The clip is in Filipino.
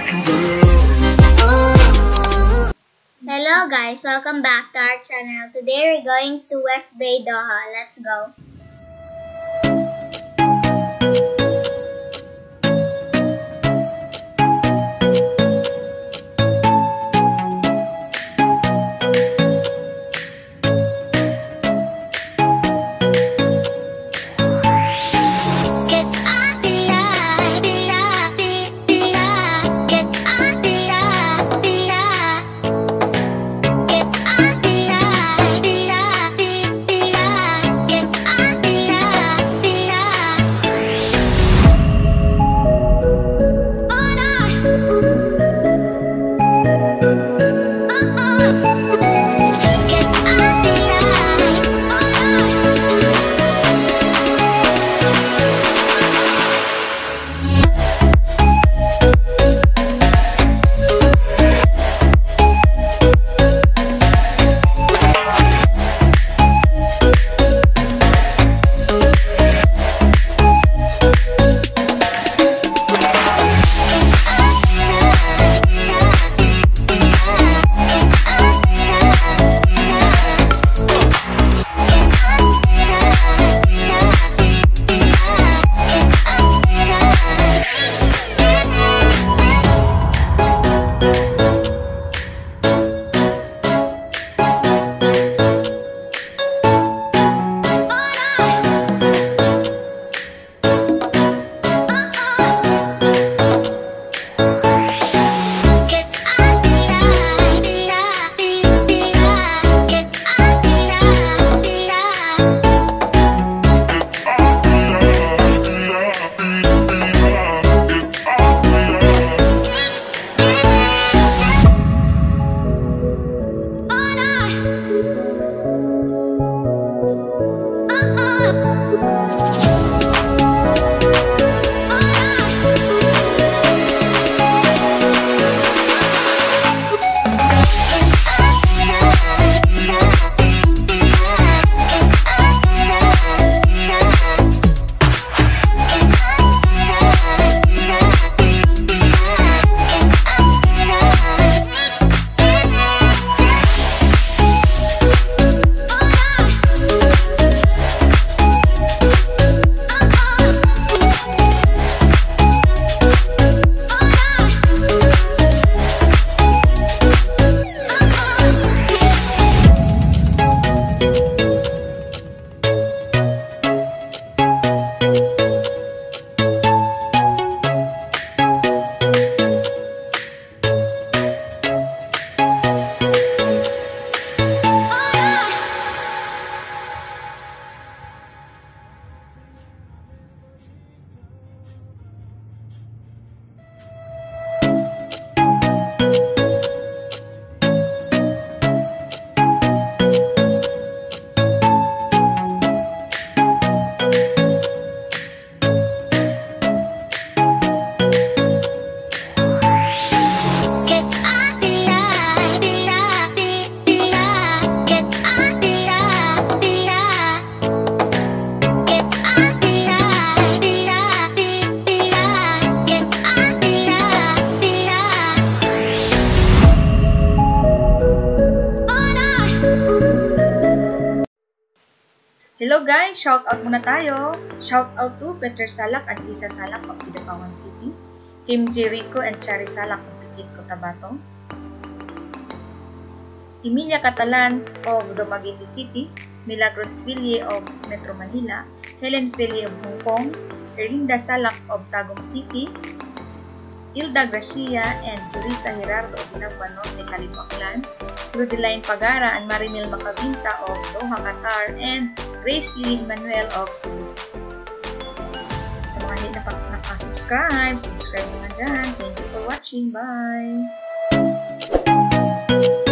Hello guys, welcome back to our channel. Today we're going to West Bay, Doha. Let's go. Hello guys! Shout out muna tayo! Shout out to Peter Salak and Lisa Salak of Kidapawan City, Kim Jericho and Cherry Salak of Pikit, Cotabato, Emilia Catalan of Dumaguete City, Milagros Ville of Metro Manila, Helen Pili of Hong Kong, Erlinda Salak of Tagum City, Hilda Garcia and Jurisa Gerardo of Binagbanon de Calipaclan, Rudeline Pagara and Marinil Macabinta of Doha, Qatar, and Grace Lee Manuel of Cebu. Sa mga hindi na nakasubscribe, subscribe naman dyan. Thank you for watching. Bye!